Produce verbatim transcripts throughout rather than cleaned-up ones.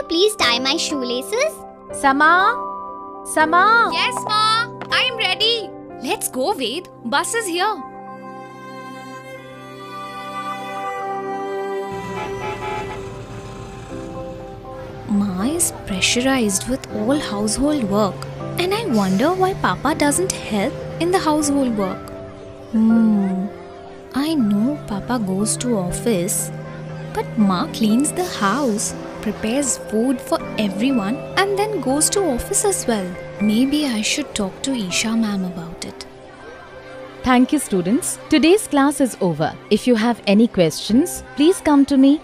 please tie my shoelaces? Sama? Sama? Yes, Ma. I'm ready. Let's go, Ved. Bus is here. Ma is pressurized with all household work, and I wonder why Papa doesn't help in the household work. Hmm. I know Papa goes to office, but Ma cleans the house, prepares food for everyone, and then goes to office as well. Maybe I should talk to Isha ma'am about it. Thank you, students. Today's class is over. If you have any questions, please come to me.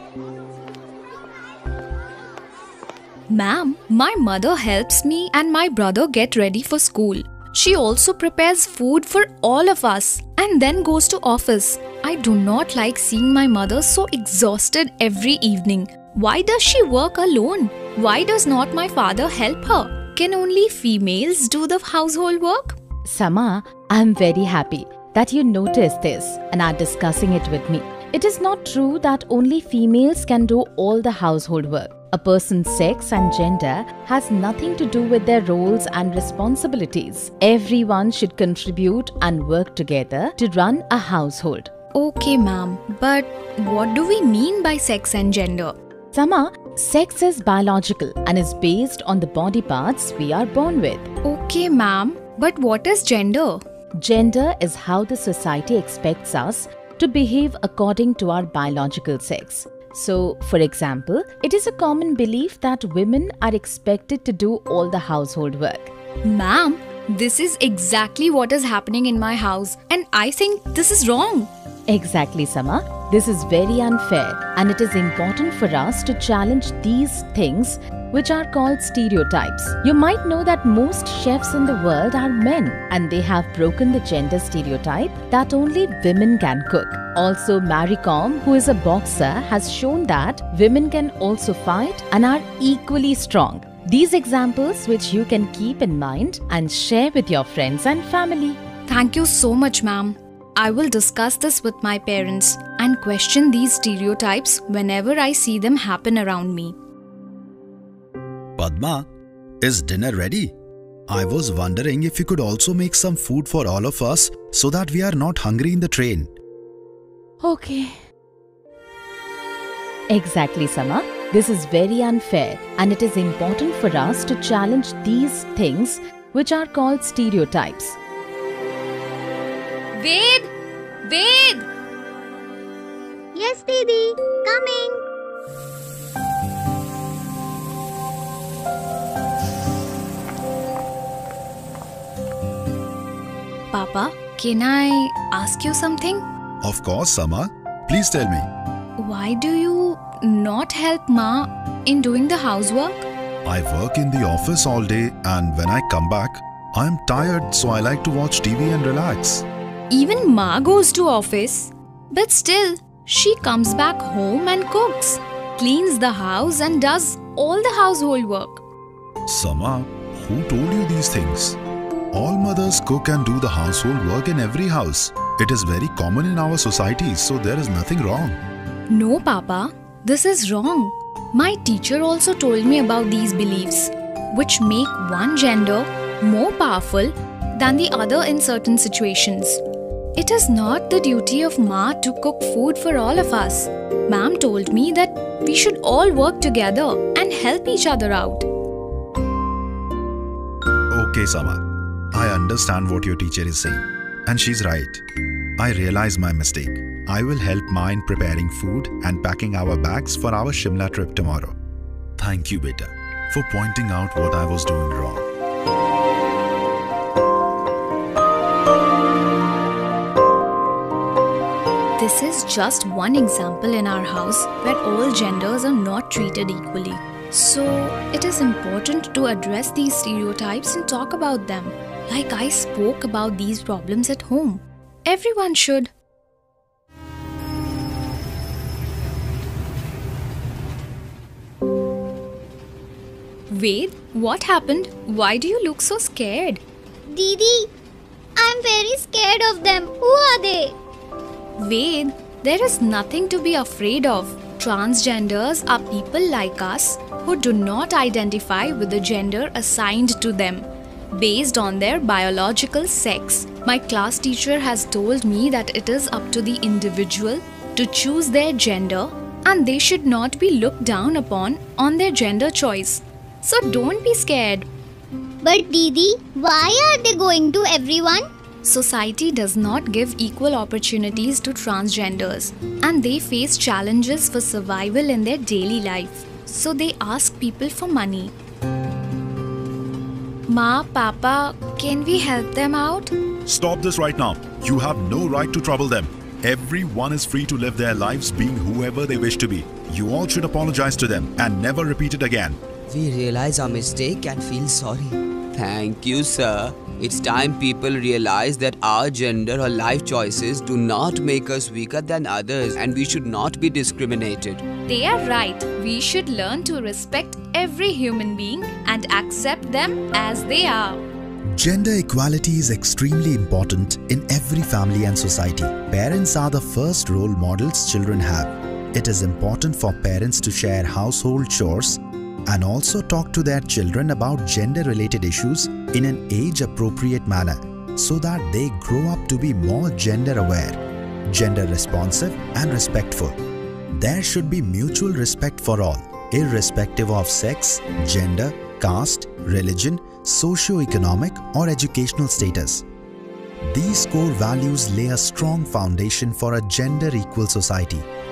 Ma'am, my mother helps me and my brother get ready for school. She also prepares food for all of us and then goes to office. I do not like seeing my mother so exhausted every evening. Why does she work alone? Why does not my father help her? Can only females do the household work? Sama, I am very happy that you noticed this and are discussing it with me. It is not true that only females can do all the household work. A person's sex and gender has nothing to do with their roles and responsibilities. Everyone should contribute and work together to run a household. Okay, ma'am, but what do we mean by sex and gender? Sama, sex is biological and is based on the body parts we are born with. Okay, ma'am, but what is gender? Gender is how the society expects us to behave according to our biological sex. So, for example, it is a common belief that women are expected to do all the household work. Ma'am, this is exactly what is happening in my house, and I think this is wrong. Exactly, Sama. This is very unfair, and it is important for us to challenge these things which are called stereotypes. You might know that most chefs in the world are men, and they have broken the gender stereotype that only women can cook. Also, Mary Kom, who is a boxer, has shown that women can also fight and are equally strong. These examples which you can keep in mind and share with your friends and family. Thank you so much, ma'am. I will discuss this with my parents and question these stereotypes whenever I see them happen around me. Padma, is dinner ready? I was wondering if you could also make some food for all of us so that we are not hungry in the train. Okay. Exactly, Sama. This is very unfair, and it is important for us to challenge these things which are called stereotypes. Ved! Ved! Yes, Didi. Coming. Papa, can I ask you something? Of course, Sama. Please tell me. Why do you not help Ma in doing the housework? I work in the office all day, and when I come back, I am tired, so I like to watch T V and relax. Even Ma goes to office, but still, she comes back home and cooks, cleans the house and does all the household work. Sama, who told you these things? All mothers cook and do the household work in every house. It is very common in our society, so there is nothing wrong. No, Papa, this is wrong. My teacher also told me about these beliefs, which make one gender more powerful than the other in certain situations. It is not the duty of Ma to cook food for all of us. Ma'am told me that we should all work together and help each other out. Okay, Sama. I understand what your teacher is saying, and she's right. I realize my mistake. I will help Ma in preparing food and packing our bags for our Shimla trip tomorrow. Thank you, beta, for pointing out what I was doing wrong. This is just one example in our house where all genders are not treated equally. So, it is important to address these stereotypes and talk about them. Like I spoke about these problems at home. Everyone should. Ved, what happened? Why do you look so scared? Didi, I'm very scared of them. Who are they? Ved, there is nothing to be afraid of. Transgenders are people like us who do not identify with the gender assigned to them based on their biological sex. My class teacher has told me that it is up to the individual to choose their gender and they should not be looked down upon on their gender choice. So don't be scared. But Didi, why are they going to everyone? Society does not give equal opportunities to transgenders and they face challenges for survival in their daily life. So they ask people for money. Ma, Papa, can we help them out? Stop this right now. You have no right to trouble them. Everyone is free to live their lives being whoever they wish to be. You all should apologize to them and never repeat it again. We realize our mistake and feel sorry. Thank you, sir. It's time people realize that our gender or life choices do not make us weaker than others and we should not be discriminated. They are right. We should learn to respect every human being and accept them as they are. Gender equality is extremely important in every family and society. Parents are the first role models children have. It is important for parents to share household chores and also talk to their children about gender-related issues in an age-appropriate manner so that they grow up to be more gender-aware, gender-responsive and respectful. There should be mutual respect for all, irrespective of sex, gender, caste, religion, socio-economic or educational status. These core values lay a strong foundation for a gender-equal society.